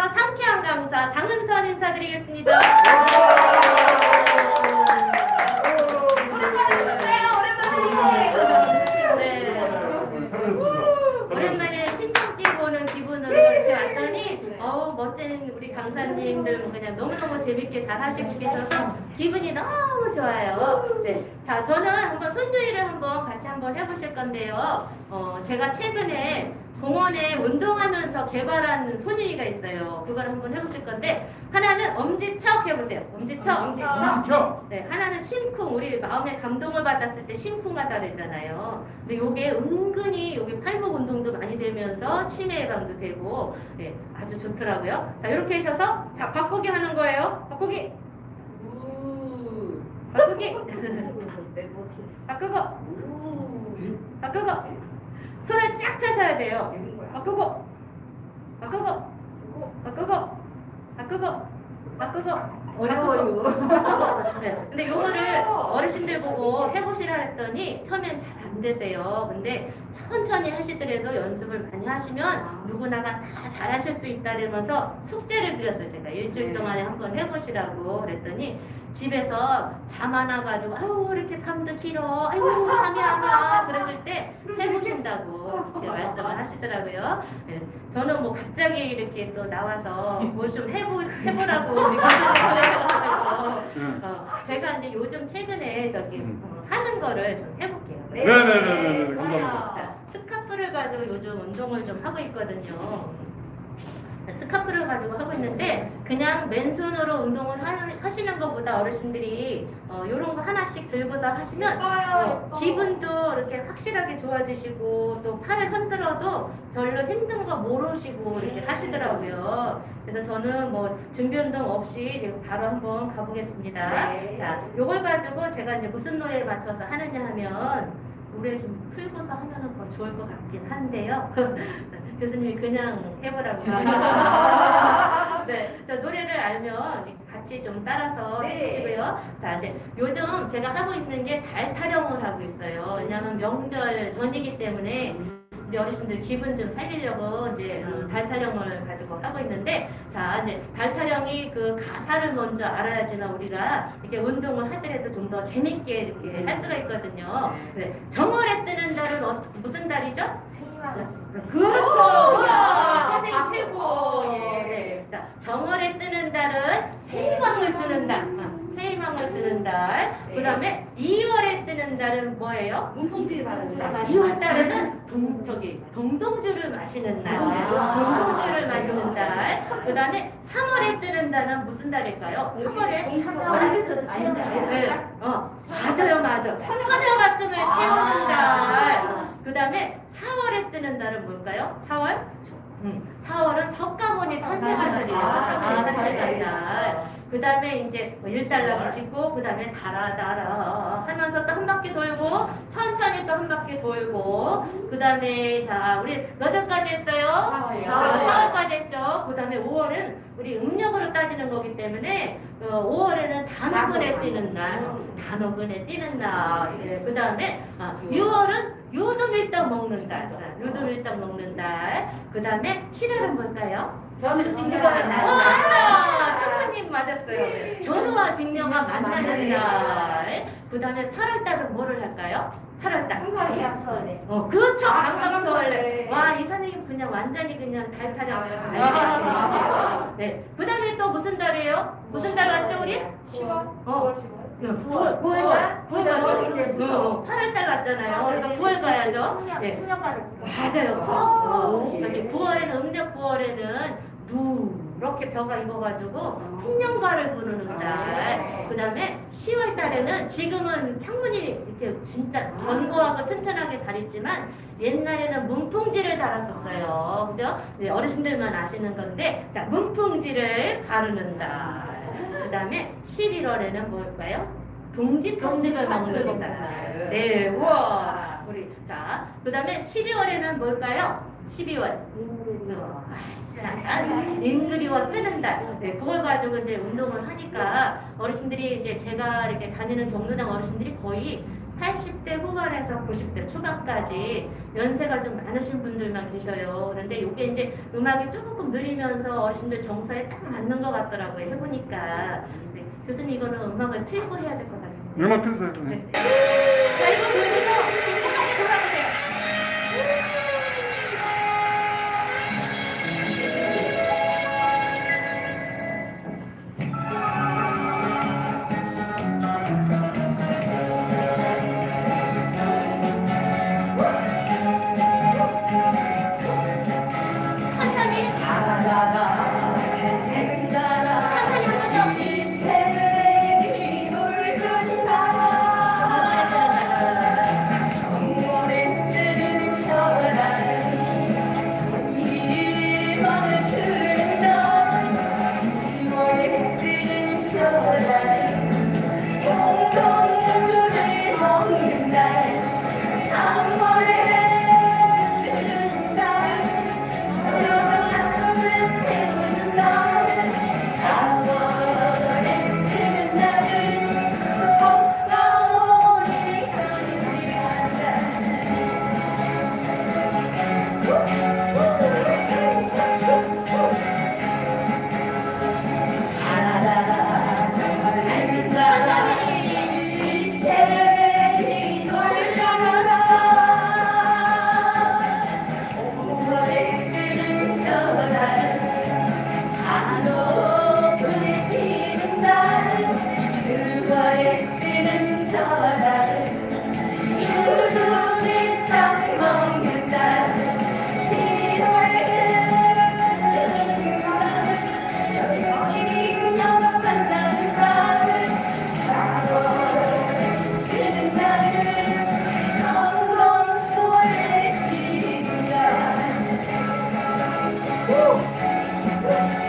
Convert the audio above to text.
상쾌한 강사 장은선 인사드리겠습니다. 오랜만에 친척집 보는 기분으로 이렇게 왔더니 멋진 우리 강사님들 그냥 너무너무 재밌게 잘 하시고 계셔서 기분이 너무 좋아요. 네, 자 저는 한번 손유이를 한번 같이 한번 해보실 건데요. 제가 최근에 공원에 운동하면서 개발한 손유이가 있어요. 그걸 한번 해보실 건데 하나는 엄지척 해보세요. 엄지척. 네, 하나는 심쿵. 우리 마음에 감동을 받았을 때 심쿵하다 그러잖아요. 근데 요게 은근히 요게 팔목 운동도 많이 되면서 치매 예방도 되고 네, 아주 좋더라고요. 자 이렇게 하셔서 자 바꾸기 하는 거예요. 바꾸기. 바꾸기. 바꾸고. 바꾸고. 손을 쫙 펴셔야 돼요. 바꾸고. 바꾸고. 바꾸고. 바꾸고. 바꾸고. 어려워요. 네. 근데 요거를 어르신들 보고 해보시라 했더니 처음엔 잘 안 되세요. 근데 천천히 하시더라도 연습을 많이 하시면 누구나가 다 잘하실 수 있다면서 숙제를 드렸어요. 제가 일주일 동안에 한번 해보시라고 그랬더니 집에서 잠 안 와가지고 아유 이렇게 밤도 길어 아유 잠이 안 와 그러실 때 해보신다고 이렇게 말씀을 하시더라고요. 네. 저는 뭐 갑자기 이렇게 또 나와서 뭘 좀 해보라고 이렇게 하셔가지고 제가 이제 요즘 최근에 저기 하는 거를 좀 해볼게요. 네네네네 감사합니다. 자, 스카프를 가지고 요즘 운동을 좀 하고 있거든요. 스카프를 가지고 하고 있는데 그냥 맨손으로 운동을 하시는 것보다 어르신들이 요런 거 하나씩 들고서 하시면 기분도 이렇게 확실하게 좋아지시고 또 팔을 흔들어도 별로 힘든 거 모르시고 이렇게 하시더라고요. 그래서 저는 뭐 준비 운동 없이 바로 한번 가보겠습니다. 네. 자, 요걸 가지고 제가 이제 무슨 노래에 맞춰서 하느냐 하면 노래 좀 풀고서 하면은 더 좋을 것 같긴 한데요. 교수님이 그냥 해보라고. 네, 저 노래를 알면 같이 좀 따라서 해주시고요. 자, 이제 요즘 제가 하고 있는 게 달 타령을 하고 있어요. 왜냐하면 명절 전이기 때문에 이제 어르신들 기분 좀 살리려고 이제 달 타령을 가지고 하고 있는데, 자 이제 달 타령이 그 가사를 먼저 알아야지만 우리가 이렇게 운동을 하더라도 좀 더 재밌게 이렇게 할 수가 있거든요. 네, 정월에 뜨는 달은 무슨 달이죠? 그렇죠. 야, 선생님 최고. 예. 자, 정월에 뜨는 달은 새희망을 주는 달. 새희망을 주는 달. 그 다음에 2월에 뜨는 달은 뭐예요? 문풍지를 바르는 날. 2월 달에는 동동주를 마시는 날. 동동주를 마시는 달. 그 다음에 3월에 뜨는 달은 무슨 달일까요? 3월에 네. 맞아요, 맞아. 처녀 가슴을 태우는 달. 그 다음에 4월에 뜨는 달은 뭘까요? 4월? 4월은 석가모니 탄생한 달이에요. 석가모니 탄생한 달. 그 다음에 이제 일달락이 짓고, 그 다음에 달아달아 하면서 또 한 바퀴 돌고, 천천히 또 한 바퀴 돌고, 그 다음에 자, 우리 몇 월까지 했어요? 4월까지 했죠. 그 다음에 5월은 우리 음력으로 따지는 거기 때문에 5월에는 단오근에 뛰는 날, 단오근에 뛰는 날. 그 다음에 6월은 유두밀떡 먹는 달, 유두밀떡 먹는 달. 그 다음에 7월은 뭘까요? 맞아! 청부님 맞았어요. 견우와 직녀가 만나는 날. 그 다음에 8월달은 뭐를 할까요? 8월달. 한가위약설래. 그렇죠. 강강설래. 와, 이 선생님 그냥 완전히 그냥 달타령. 네. 그 다음에 또 무슨 달이에요? 무슨 달 왔죠, 우리? 10월? 9월. 8월달 갔잖아요. 그러니까 9월 가야죠. 네. 수년가를. 맞아요. 저기 9월에는, 음력 9월에는 이렇게 벼가 익어가지고 풍년가를 부르는 달. 그 다음에 10월 달에는 지금은 창문이 이렇게 진짜 견고하고 튼튼하게 잘 있지만 옛날에는 문풍지를 달았었어요. 그죠? 네, 어르신들만 아시는 건데, 자, 문풍지를 바르는 달. 그 다음에 11월에는 뭘까요? 동지평식을 먹는 달. 네, 우와. 우리, 자, 그 다음에 12월에는 뭘까요? 12월. 인그리워 뜨는 달. 네, 그걸 가지고 이제 운동을 하니까 어르신들이 이제 제가 이렇게 다니는 경로당 어르신들이 거의 80대 후반에서 90대 초반까지 연세가 좀 많으신 분들만 계셔요. 그런데 이게 이제 음악이 조금 느리면서 어르신들 정서에 딱 맞는 것 같더라고요. 해보니까. 네. 교수님 이거는 음악을 틀고 해야 될 것 같아요. 음악 트세요. 네. 네. 자, 이거 들으면서 한번더 돌아보세요. 천천히. 천천히 한 번 더. Woo!